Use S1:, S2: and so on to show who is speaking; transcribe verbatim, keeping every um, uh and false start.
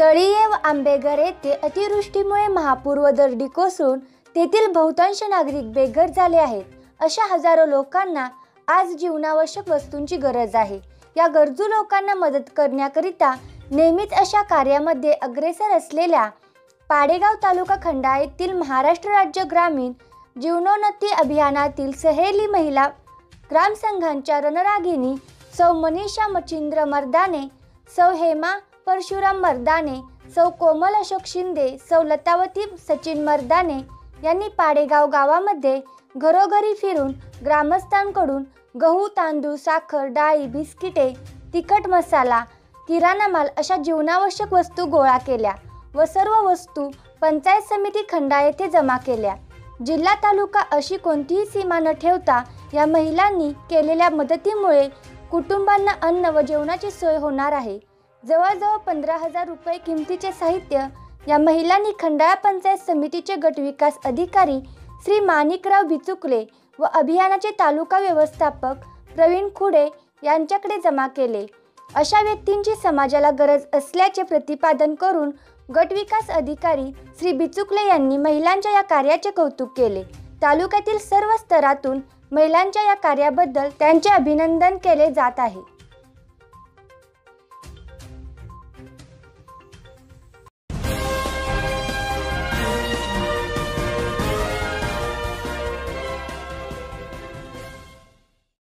S1: तळीये व आंबेघर येथे अतिवृष्टीमुळे महापूर व दरडी कोसळून तेथील बहुतांश नागरिक बेघर झाले आहेत. अशा हजारो लोकांना आज जीवनावश्यक वस्तूंची गरज आहे. या गरजू लोकांना मदत करण्याकरिता नेहमीच अशा कार्यामध्ये अग्रेसर असलेल्या पाडेगाव तालुका खंडाळ्यातील महाराष्ट्र राज्य ग्रामीण जीवनोन्नती अभियानातील सहेली महिला ग्रामसंघांच्या रणरागिणी सौ मनीषा मच्छिंद्र मर्दाने, सौ हेमा परशुराम मर्दाने, सौ कोमल अशोक शिंदे, सौ लतावती सचिन मर्दाने यांनी पाडेगाव गावामध्ये घरोघरी फिरून ग्रामस्थांकडून गहू, तांदूळ, साखर, डाळी, बिस्किटे, तिखट मसाला, किराणा माल अशा जीवनावश्यक वस्तू गोळा केल्या व सर्व वस्तू पंचायत समिती खंडाळा येथे जमा केल्या. जिल्हा तालुका अशी कोणतीही सीमा न ठेवता या महिलांनी केलेल्या मदतीमुळे कुटुंबांना अन्न व जेवणाची सोय होणार आहे. जवळजवळ पंधरा हजार रुपये किमतीचे साहित्य या महिलांनी खंडाळा पंचायत समितीचे गट विकास अधिकारी श्री माणिकराव बिचुकले व अभियानाचे तालुका व्यवस्थापक प्रवीण खुडे यांच्याकडे जमा केले. अशा व्यक्तींची समाजाला गरज असल्याचे प्रतिपादन करून गट विकास अधिकारी श्री बिचुकले यांनी महिलांच्या या कार्याचे कौतुक केले. तालुक्यातील सर्व स्तरातून महिलांच्या या कार्याबद्दल त्यांचे अभिनंदन केले जात आहे.